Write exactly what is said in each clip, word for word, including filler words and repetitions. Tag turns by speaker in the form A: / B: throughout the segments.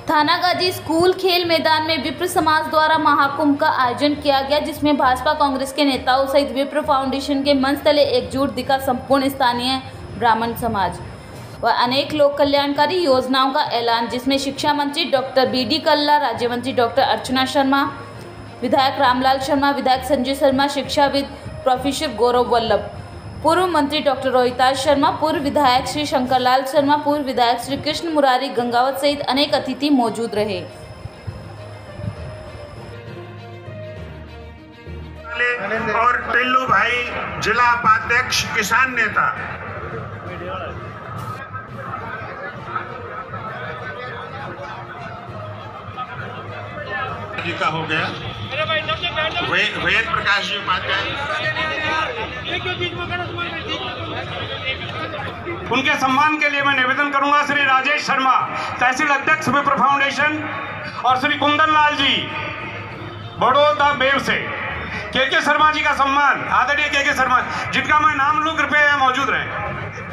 A: Thanagazi school खेल मैदान में विप्र समाज द्वारा महाकुंभ का आयोजन किया गया, जिसमें भाजपा कांग्रेस के नेताओं सहित विप्र फाउंडेशन के मंच तले एकजुट दिखा संपूर्ण स्थानीय ब्राह्मण समाज व अनेक लोक कल्याणकारी योजनाओं का ऐलान, जिसमें शिक्षा मंत्री डॉक्टर बी डी कल्ला, राज्य मंत्री डॉक्टर अर्चना शर्मा, विधायक रामलाल शर्मा, विधायक संजय शर्मा, शिक्षाविद प्रोफेसर गौरव वल्लभ, पूर्व मंत्री डॉक्टर रोहिताज शर्मा, पूर्व विधायक श्री शंकरलाल शर्मा, पूर्व विधायक श्री कृष्ण मुरारी गंगावत सहित अनेक अतिथि मौजूद रहे।
B: और टिल्लू भाई जिला उपाध्यक्ष किसान नेता। जी का हो गया वे, वेद प्रकाश जी उपाध्याय।
C: उनके सम्मान के लिए मैं निवेदन करूंगा श्री राजेश शर्मा, तहसील अध्यक्ष विप्र फाउंडेशन, और श्री कुंदन लाल जी बड़ौदा बेव से, के के शर्मा जी का सम्मान, आदरणीय के के शर्मा, जिनका मैं नाम लूं कृपया यहाँ मौजूद रहे।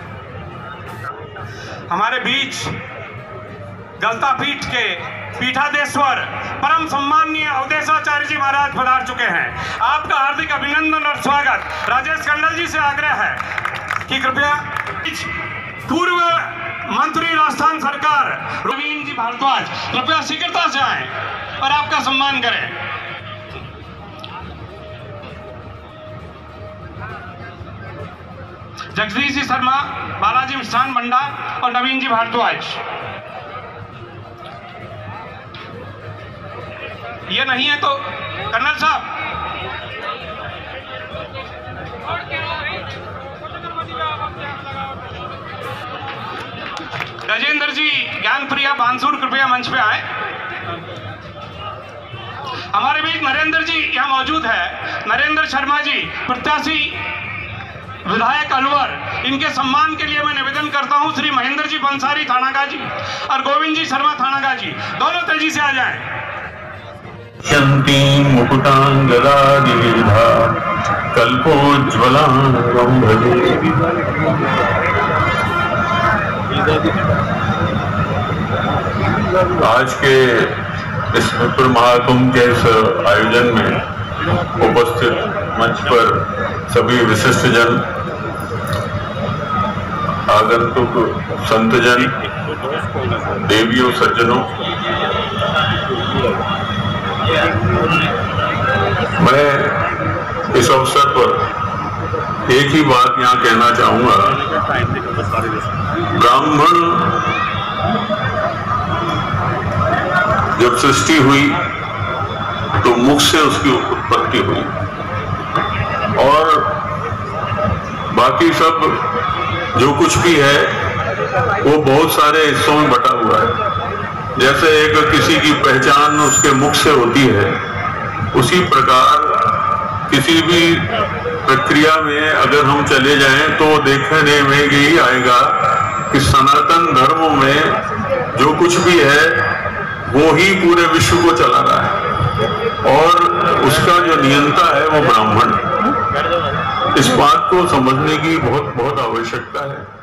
C: हमारे बीच गलता पीठ के पीठाधीश्वर परम सम्माननीय अवधेशाचार्य जी महाराज पधार चुके हैं। आपका हार्दिक अभिनंदन और स्वागत। राजेश कंडल जी से आग्रह है कि कृपया पूर्व मंत्री राजस्थान सरकार रवीन जी भारद्वाज कृपया शीघ्रता से आए और आपका सम्मान करें। जगदीश जी शर्मा, बालाजी मिष्ठान भंडार और नवीन जी भारद्वाज। ये नहीं है तो कर्नल साहब, राजेंद्र जी ज्ञानप्रिया बांसुर कृपया मंच पे आए। हमारे बीच नरेंद्र जी यहाँ मौजूद है, नरेंद्र शर्मा जी प्रत्याशी विधायक अलवर, इनके सम्मान के लिए मैं निवेदन करता हूँ श्री महेंद्र जी बंसारी थानागाजी और गोविंद जी शर्मा थानागाजी, दोनों तेजी से आ जाएं।
D: मुकुटांगरादिधा कल्पोज्ज्वलां भजे। आज के इस विप्र महाकुंभ के इस आयोजन में उपस्थित मंच पर सभी विशिष्ट जन, आगंतुक संतजन, देवियों, सज्जनों, मैं इस अवसर पर एक ही बात यहाँ कहना चाहूंगा। ब्राह्मण जब सृष्टि हुई तो मुख से उसकी उत्पत्ति हुई और बाकी सब जो कुछ भी है वो बहुत सारे हिस्सों में बटा हुआ है। जैसे एक किसी की पहचान उसके मुख से होती है, उसी प्रकार किसी भी प्रक्रिया में अगर हम चले जाएं तो देखने में यही आएगा कि सनातन धर्म में जो कुछ भी है वो ही पूरे विश्व को चला रहा है और उसका जो नियंता है वो ब्राह्मण। इस बात को समझने की बहुत बहुत आवश्यकता है।